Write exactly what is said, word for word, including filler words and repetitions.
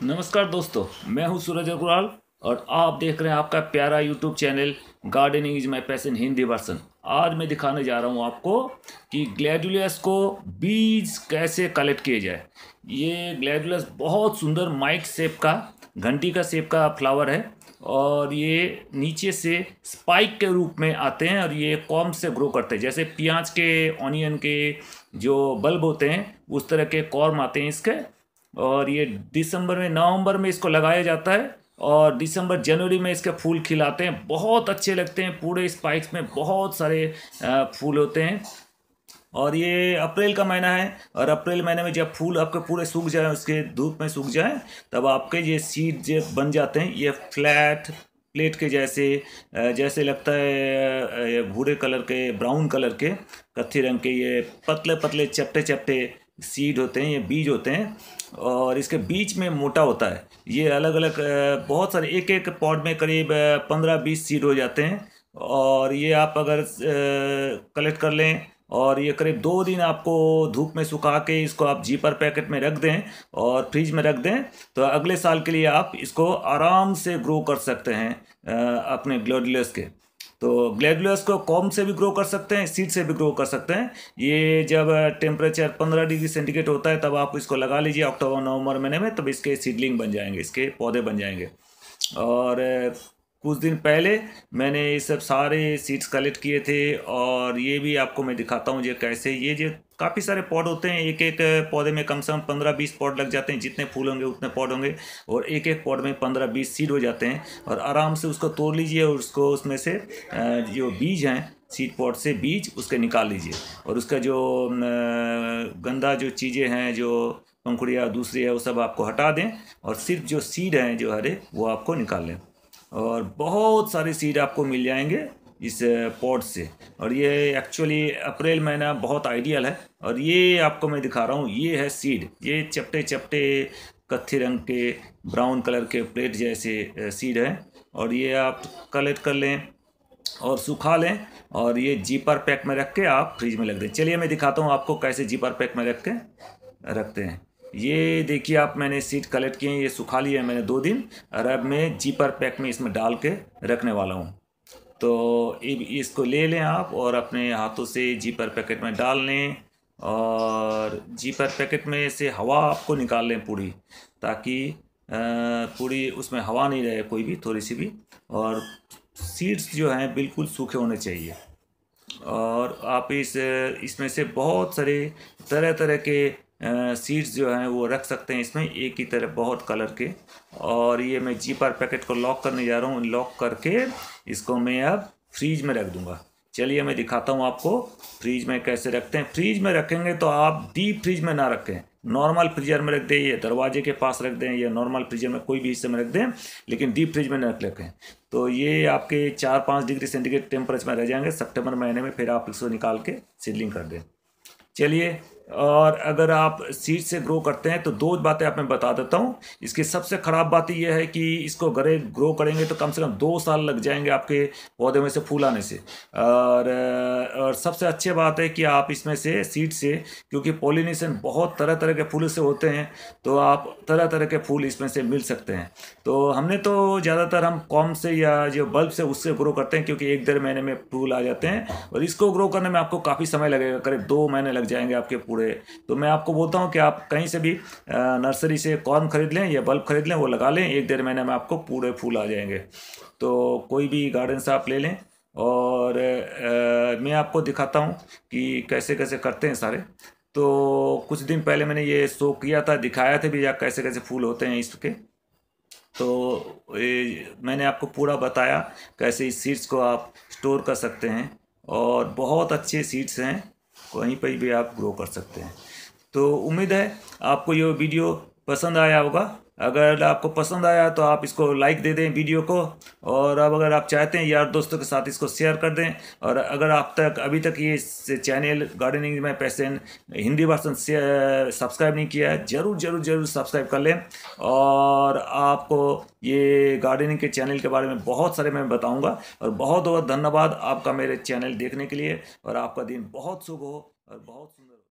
नमस्कार दोस्तों, मैं हूं सूरज अग्रवाल और आप देख रहे हैं आपका प्यारा YouTube channel gardening is my passion Hindi version. आज मैं दिखाने जा रहा हूं आपको कि ग्लैडियोलस को बीज कैसे कलेक्ट किए जाए। ये ग्लैडियोलस बहुत सुंदर माइक शेप का, घंटी का शेप का फ्लावर है और ये नीचे से स्पाइक के रूप में आते हैं और ये कॉम्ब से ग्रो करते हैं। जैसे प्याज के, ऑनियन के जो बल्ब होते हैं उस तरह के कॉर्म आते हैं इसके। और ये दिसंबर में, नवंबर में इसको लगाया जाता है और दिसंबर जनवरी में इसके फूल खिलाते हैं। बहुत अच्छे लगते हैं, पूरे स्पाइक्स में बहुत सारे फूल होते हैं। और ये अप्रैल का महीना है और अप्रैल महीने में जब फूल आपके पूरे सूख जाए, उसके धूप में सूख जाए, तब आपके ये सीड जो बन जाते हैं। ये फ्लैट प्लेट के जैसे जैसे लगता है भूरे कलर के, ब्राउन कलर के, कत्थी रंग के, ये पतले पतले चपटे चपटे सीड होते हैं, ये बीज होते हैं। और इसके बीच में मोटा होता है। ये अलग अलग बहुत सारे, एक एक पॉट में करीब पंद्रह बीस सीड हो जाते हैं। और ये आप अगर कलेक्ट कर लें और ये करीब दो दिन आपको धूप में सुखा के इसको आप जीपर पैकेट में रख दें और फ्रिज में रख दें, तो अगले साल के लिए आप इसको आराम से ग्रो कर सकते हैं अपने ग्लैडियोलस के। तो ग्लैडियोलस को कॉम्ब से भी ग्रो कर सकते हैं, सीड से भी ग्रो कर सकते हैं। ये जब टेम्परेचर पंद्रह डिग्री सेंटीग्रेड होता है तब आप इसको लगा लीजिए अक्टूबर नवंबर महीने में, तब इसके सीडलिंग बन जाएंगे, इसके पौधे बन जाएंगे। और कुछ दिन पहले मैंने ये सब सारे सीड्स कलेक्ट किए थे और ये भी आपको मैं दिखाता हूँ जो कैसे। ये जो काफ़ी सारे पॉट होते हैं, एक एक पौधे में कम से कम पंद्रह बीस पॉट लग जाते हैं। जितने फूल होंगे उतने पॉट होंगे और एक एक पॉट में पंद्रह बीस सीड हो जाते हैं। और आराम से उसको तोड़ लीजिए और उसको उसमें से जो बीज हैं, सीड पॉट से बीज उसके निकाल लीजिए और उसका जो गंदा जो चीज़ें हैं, जो पंखुड़ियाँ दूसरी है, वो सब आपको हटा दें और सिर्फ जो सीड हैं जो हरे, वो आपको निकाल लें। और बहुत सारे सीड आपको मिल जाएंगे इस पॉट से। और ये एक्चुअली अप्रैल महीना बहुत आइडियल है। और ये आपको मैं दिखा रहा हूँ, ये है सीड। ये चपटे चपटे कत्थी रंग के, ब्राउन कलर के प्लेट जैसे सीड हैं। और ये आप कलेक्ट कर लें और सुखा लें और ये जीपर पैक में रख के आप फ्रिज में रख दें। चलिए मैं दिखाता हूँ आपको कैसे जीपर पैक में रख के रखते हैं। ये देखिए, आप मैंने सीड कलेक्ट किए हैं, ये सुखा लिए हैं मैंने दो दिन, और अब मैं जीपर पैक में इसमें डाल के रखने वाला हूँ। तो इसको ले लें आप और अपने हाथों से जीपर पैकेट में डाल लें और जीपर पैकेट में से हवा आपको निकाल लें पूरी, ताकि पूरी उसमें हवा नहीं रहे कोई भी, थोड़ी सी भी। और सीड्स जो हैं बिल्कुल सूखे होने चाहिए। और आप इस इसमें से बहुत सारे तरह तरह के सीड्स जो हैं वो रख सकते हैं इसमें, एक ही तरह बहुत कलर के। और ये मैं जीपर पैकेट को लॉक करने जा रहा हूँ। लॉक करके इसको मैं अब फ्रीज में रख दूँगा। चलिए मैं दिखाता हूँ आपको फ्रीज में कैसे रखते हैं। फ्रीज में रखेंगे तो आप डीप फ्रीज में ना रखें, नॉर्मल फ्रीजर में रख दें, या दरवाजे के पास रख दें, या नॉर्मल फ्रीजर में कोई भी हिस्से में रख दें, लेकिन डीप फ्रीज में न रखें। तो ये आपके चार पाँच डिग्री सेंटीग्रेड टेम्परेचर में रह जाएंगे सितंबर महीने में, फिर आप इसको निकाल के सीडलिंग कर दें। चलिए, और अगर आप सीड से ग्रो करते हैं तो दो बातें आप मैं बता देता हूँ। इसकी सबसे ख़राब बात यह है कि इसको घरे ग्रो करेंगे तो कम से कम दो साल लग जाएंगे आपके पौधे में से फूल आने से। और और सबसे अच्छी बात है कि आप इसमें से सीड से, क्योंकि पॉलिनेशन बहुत तरह तरह के फूल से होते हैं, तो आप तरह तरह के फूल इसमें से मिल सकते हैं। तो हमने तो ज़्यादातर हम कॉम्ब से या जो बल्ब से उससे ग्रो करते हैं, क्योंकि एक डेढ़ महीने में फूल आ जाते हैं। और इसको ग्रो करने में आपको काफ़ी समय लगेगा, करीब दो महीने लग जाएंगे आपके पूरे। तो मैं आपको बोलता हूं कि आप कहीं से भी नर्सरी से कॉर्म खरीद लें या बल्ब खरीद लें, वो लगा लें, एक डेढ़ महीने में आपको पूरे फूल आ जाएंगे। तो कोई भी गार्डन से आप ले लें और आ, मैं आपको दिखाता हूं कि कैसे कैसे करते हैं सारे। तो कुछ दिन पहले मैंने ये शो किया था, दिखाया था भी कैसे कैसे फूल होते हैं इसके। तो ये मैंने आपको पूरा बताया कैसे इस सीड्स को आप स्टोर कर सकते हैं और बहुत अच्छे सीड्स हैं, कहीं पर भी आप ग्रो कर सकते हैं। तो उम्मीद है आपको ये वीडियो पसंद आया होगा। अगर आपको पसंद आया तो आप इसको लाइक दे दें वीडियो को, और अब अगर आप चाहते हैं यार दोस्तों के साथ इसको शेयर कर दें। और अगर आप तक अभी तक ये चैनल गार्डनिंग में पैशन हिंदी वर्सन से सब्सक्राइब नहीं किया है, ज़रूर ज़रूर ज़रूर सब्सक्राइब कर लें। और आपको ये गार्डनिंग के चैनल के बारे में बहुत सारे मैं बताऊँगा। और बहुत बहुत धन्यवाद आपका मेरे चैनल देखने के लिए, और आपका दिन बहुत शुभ हो और बहुत सुंदर।